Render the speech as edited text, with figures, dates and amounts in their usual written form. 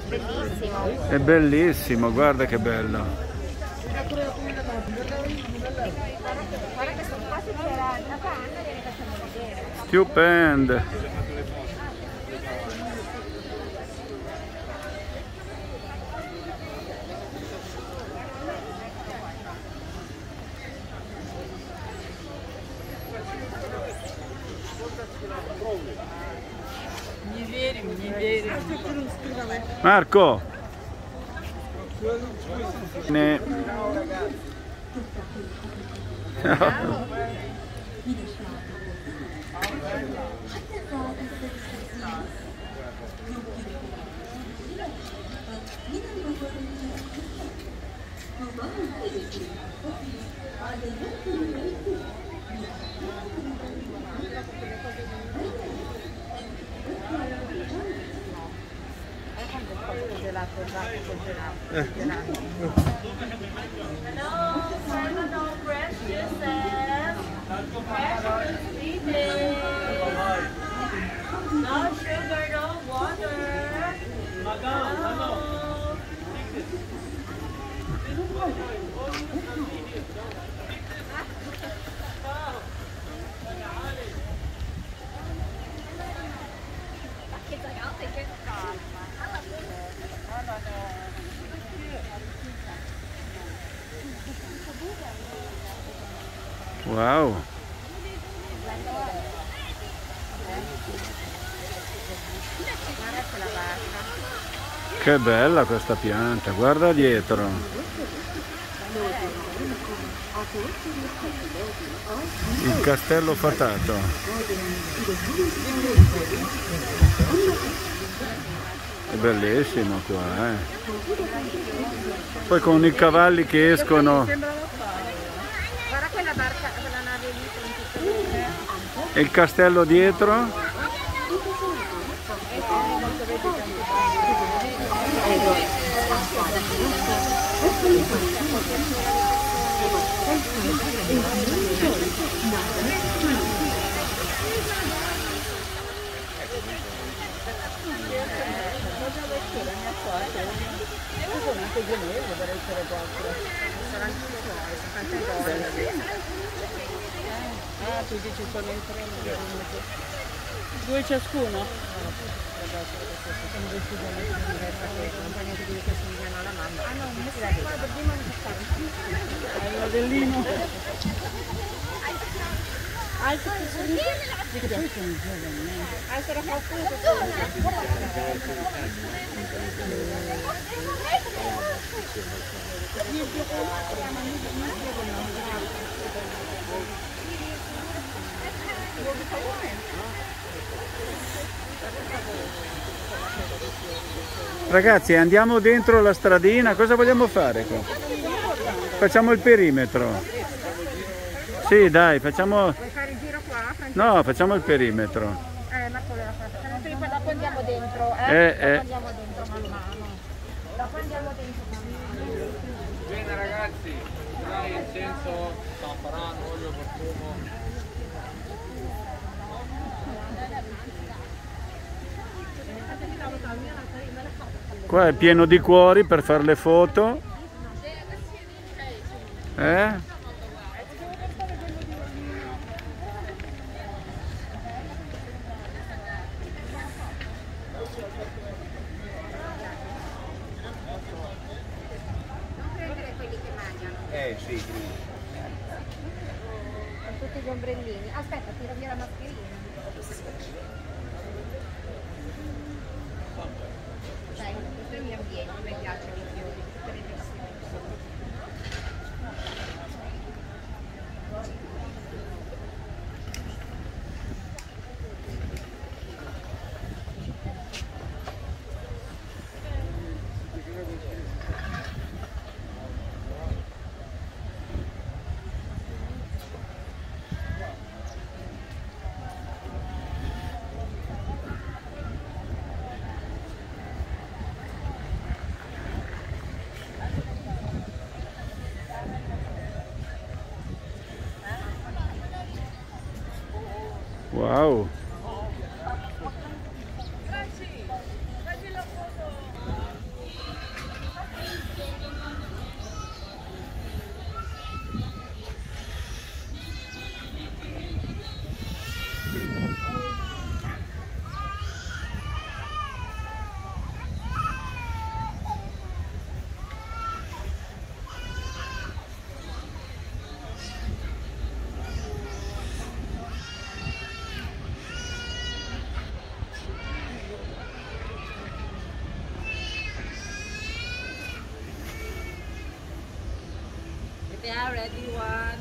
Bellissimo. È bellissimo, guarda che bello. Guarda che sono quasi c'era la panna e le facciamo vedere. Stupendo. Marco! Ne... No sugar, no water. Wow! Che bella questa pianta, guarda dietro. Il castello fatato. È bellissimo qua, eh. Poi con i cavalli che escono. Guarda quella barca, quella nave lì. E il castello dietro. Tutti ci sono in tre, due ciascuno? Il modellino. Ragazzi, andiamo dentro la stradina, cosa vogliamo fare qua? Facciamo il perimetro. Sì, dai, facciamo... Vuoi fare il giro qua? No, facciamo il perimetro. Ma quello la facciamo prima, dopo andiamo dentro, Dopo andiamo dentro man mano. Dopo andiamo dentro man mano. Bene ragazzi, dai incenso, zafferano, olio, profumo. Qua è pieno di cuori per fare le foto. Sì. Con tutti gli ombrellini. Aspetta, tiro via la mascherina. Dai, questo è il mio ambiente, a me piacciono i fiori, tutte le versioni. Wow! They are ready one.